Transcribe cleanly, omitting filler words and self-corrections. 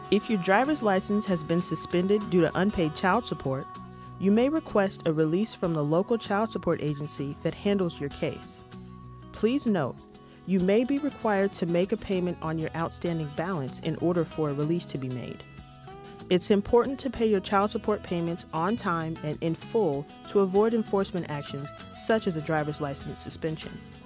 If your driver's license has been suspended due to unpaid child support, you may request a release from the local child support agency that handles your case. Please note, you may be required to make a payment on your outstanding balance in order for a release to be made. It's important to pay your child support payments on time and in full to avoid enforcement actions such as a driver's license suspension.